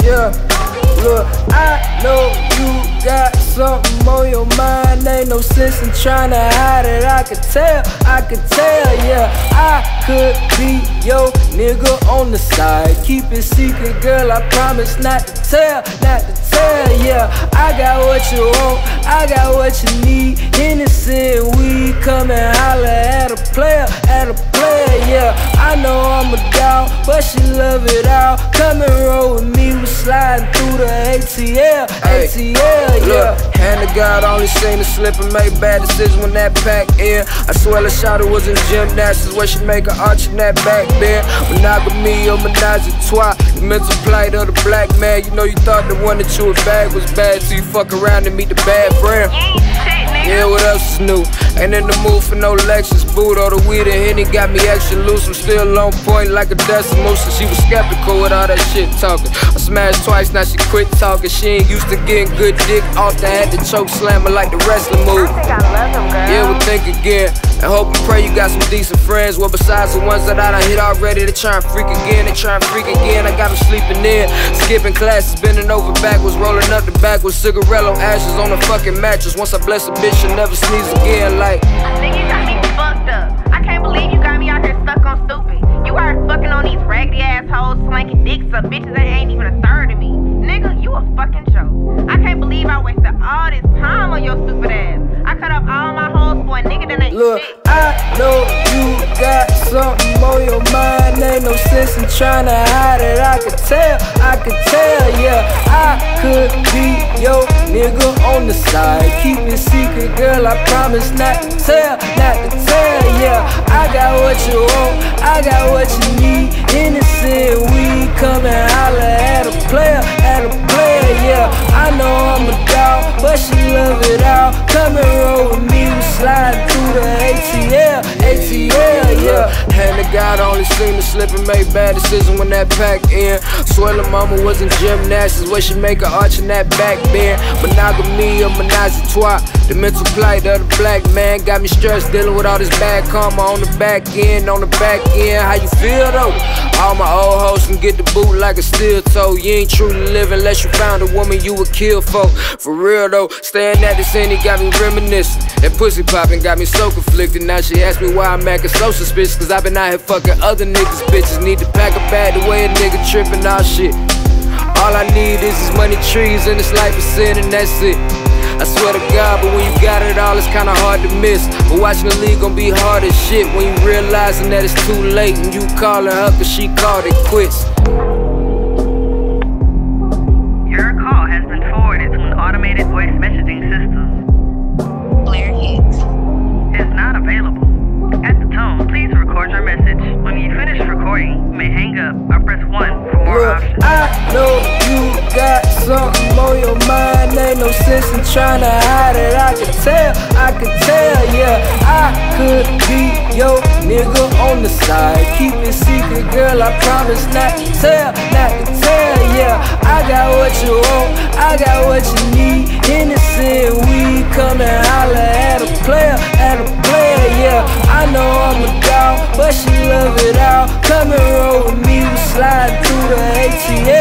Yeah, look, I know you got something on your mind. Ain't no sense in trying to hide it. I could tell, yeah. I could be your nigga on the side. Keep it secret, girl, I promise not to tell, yeah. I got what you want, I got what you need. Innocent weed, come and holler at a player, yeah. I know I'm a dog, but she love it all. Come and roll with me, we sliding through the ATL, yeah. Look, hand to God, only seen her slip and make bad decisions when that pack in. I swear the shot was in gymnastics where she make an arch in that back bend. Monogamy or menage a trois, the mental plight of the black man. You know you thought the one that you was bag was bad, till you fuck around and meet the bad friend. Yeah, what else is new? Ain't in the mood for no lectures. Boot or the weed and Henny got me extra loose. I'm still on point like a decimal. So she was skeptical with all that shit talking. I smashed twice, now she quit talking. She ain't used to getting good dick off. I had to choke slam her like the wrestling move. I think I love him, girl. Yeah, we'll think again. And hope and pray you got some decent friends. Well, besides the ones that I done hit already, they try and freak again. I got them sleeping in, skipping classes, bending over backwards, rolling up the back with cigarello ashes on the fucking mattress. Once I bless a bitch, she'll never sneeze again. Like, nigga, you got me fucked up. I can't believe you got me out here stuck on stupid. You are fucking on these raggedy assholes, slanking dicks up bitches that ain't even a third of me. Nigga, you a fucking joke. I can't believe I wasted all this time on your stupid ass. I cut up all my hoes for a nigga that ain't look, shit. I know you got something on your mind. Ain't no sense in trying to hide it. I could tell, yeah. I could be your nigga on the side. Keep it secret, girl, I promise not to tell, yeah. I got what you want, I got what you need. Innocent weed, come and holler at a player, yeah. I know I'm a dog, but she love it all. Come and roll with me, we slide through the ATL, yeah. Hand to God, only seen her slip and make bad decisions when that pack in. Swear the mama was in gymnastics where she make an arch in that back bend. Monogamy or menage a trois, the mental plight of the black man got me stressed dealing with all this bad karma on the back end, How you feel though? All my old hoes can get the boot like a steel toe. You ain't truly living unless you found a woman you would kill for. For real though, staring at this Henny got me reminiscing. That pussy poppin' got me so conflicted. Now she asked me why I'm acting so suspicious, cause I been out here fucking other niggas' bitches. Need to pack a bag the way a nigga trippin' all shit. All I need is money, trees, and this life of sin, and that's it. I swear to God, but when you got it all, it's kinda hard to miss. But watching the league gon' be hard as shit when you realizing that it's too late and you calling her cause she called it quits. Your call has been forwarded to an automated voice messaging system. Blair Hicks Is not available. At the tone, please record your message. When you finish recording, you may hang up or press 1 for more look, options. I know you got something on your mind. Ain't no sense in trying to hide it. I could tell, yeah. I could be your nigga on the side. Keep it secret, girl, I promise not to tell, yeah. I got what you want, I got what you need. Innocent weed, come and holler at a player, yeah. I know I'm a dog, but she love it all. Come and roll with me, we slide through the ATL.